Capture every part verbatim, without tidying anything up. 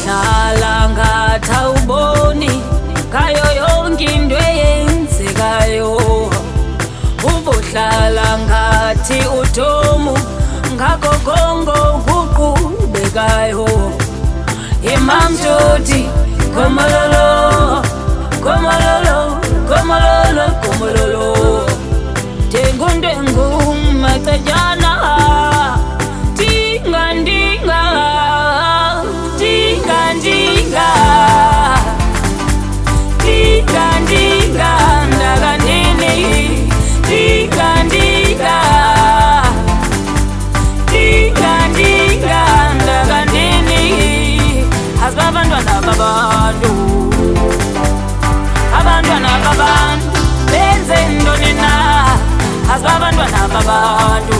hlala ngathawuboni ngayo yonke into eyenzekayo. Ubuhlala ngathi uTomu ngakho konke kuqhubekayo. Imam Jodi Komololo, Komololo, Komololo, Komololo. Tengu ndengu matajana, Ntinga Ntinga, Ntinga Ntinga, Ntinga Ntinga, ndaga nini, Ntinga Ntinga, Ntinga Ntinga, ndaga nini. Asbabantwana babantu, abantwana babantu benze ntoni na? Asbabantwana babantu,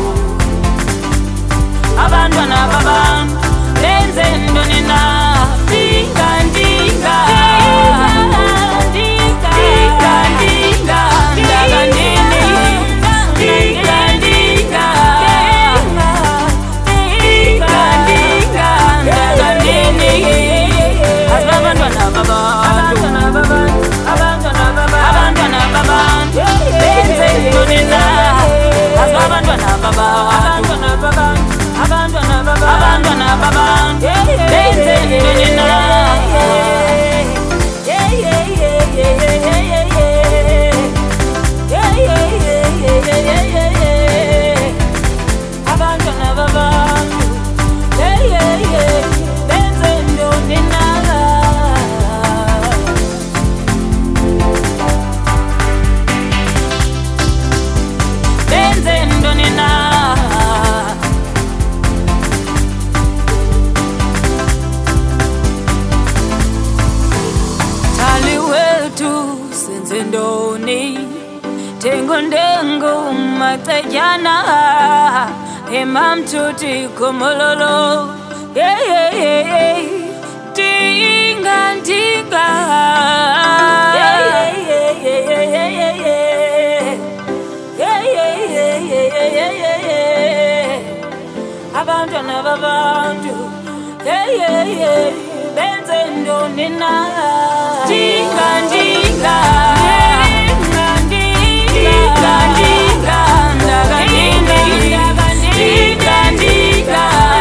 abantwana babantu benze ntoni na? Ntinga Ntinga, Ntinga Ntinga, ndaga nini? Ntinga Ntinga, Ntinga Ntinga, ndaga nini? Asbabantwana babantu, abantwana babantu benze ntoni na? Asbabantwana babantu, abantwana babantu benze ntoni na? Abantwana babantu benze ntoni na? Benze ntoni na? Thali wethu senze ntoni? Tengu ndengu matajana, Imam Jodi Komololo, yeah yeah yeah yeah. Ntinga Ntinga, yeah yeah yeah yeah yeah yeah yeah. Yeah yeah yeah yeah yeah yeah yeah. Abantwana babantu, yeah yeah yeah, benze ntoni na? Ntinga Ntinga, Ntinga Ntinga, Ntinga ndaga nini? Ntinga Ntinga,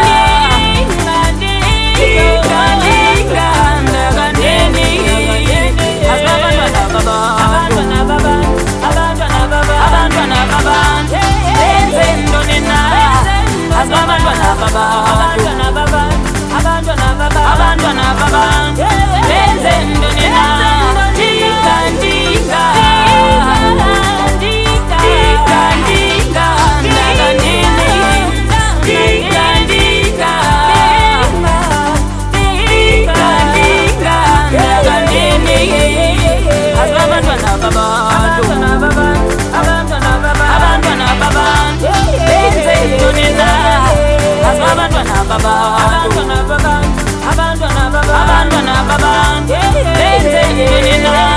Ntinga Ntinga, ndaga nini? Asbabantwana babantu, abantwana babantu benze ntoni na? Asbabantwana babantu, abantwana babantu benze ntoni na? Ntinga Ntinga, Ntinga Ntinga, ndaga nini? Ntinga Ntinga, Ntinga Ntinga, ndaga nini? Asbabantwana babantu, abantwana babantu benze ntoni na? Asbabantwana babantu, abantwana babantu benze ntoni na?